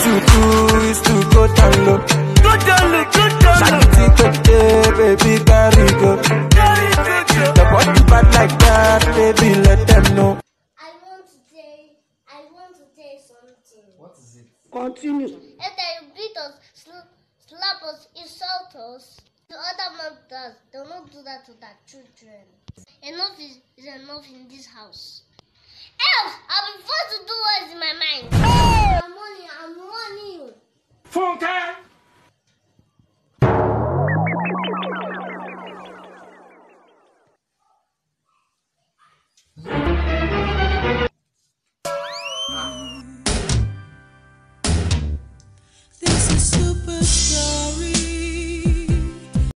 to do is to go down low. Go down low, go down low. Shaggy today, baby, carry go. The body bad like that, baby, let them know. I want to say something. What is it? Continue. If they beat us, slap us, insult us, the other mothers, they will not do that to their children. Enough is enough in this house. Else, I'll be forced to do what is in my mind. I'm warning you. Funke!